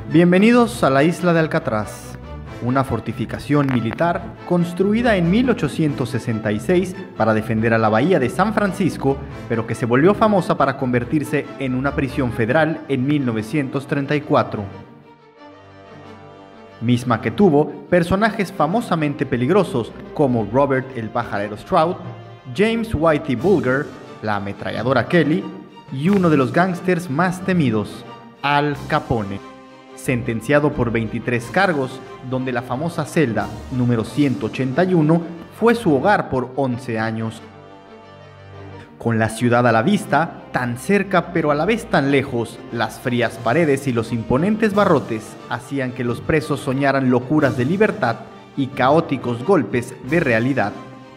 Bienvenidos a la isla de Alcatraz, una fortificación militar construida en 1866 para defender a la bahía de San Francisco, pero que se volvió famosa para convertirse en una prisión federal en 1934. Misma que tuvo personajes famosamente peligrosos como Robert el Pajarero Stroud, James Whitey Bulger, la ametralladora Kelly y uno de los gángsters más temidos, Al Capone, sentenciado por 23 cargos, donde la famosa celda número 181 fue su hogar por 11 años. Con la ciudad a la vista, tan cerca pero a la vez tan lejos, las frías paredes y los imponentes barrotes hacían que los presos soñaran locuras de libertad y caóticos golpes de realidad.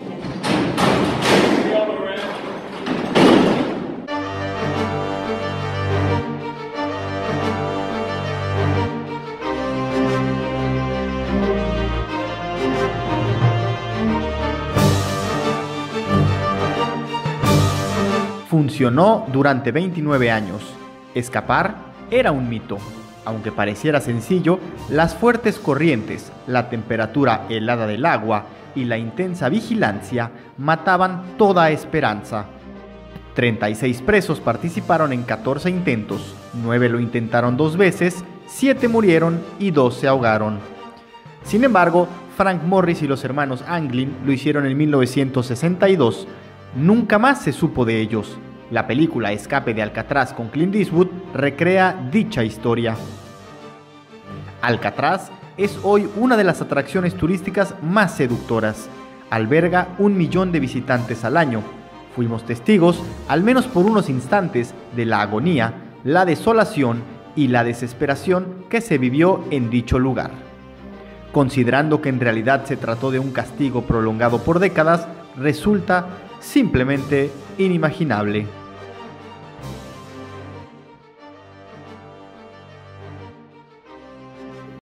Funcionó durante 29 años. Escapar era un mito. Aunque pareciera sencillo, las fuertes corrientes, la temperatura helada del agua y la intensa vigilancia mataban toda esperanza. 36 presos participaron en 14 intentos, 9 lo intentaron 2 veces, 7 murieron y 2 se ahogaron. Sin embargo, Frank Morris y los hermanos Anglin lo hicieron en 1962. Nunca más se supo de ellos. La película Escape de Alcatraz con Clint Eastwood recrea dicha historia. Alcatraz es hoy una de las atracciones turísticas más seductoras. Alberga 1 millón de visitantes al año. Fuimos testigos, al menos por unos instantes, de la agonía, la desolación y la desesperación que se vivió en dicho lugar. Considerando que en realidad se trató de un castigo prolongado por décadas, resulta simplemente inimaginable.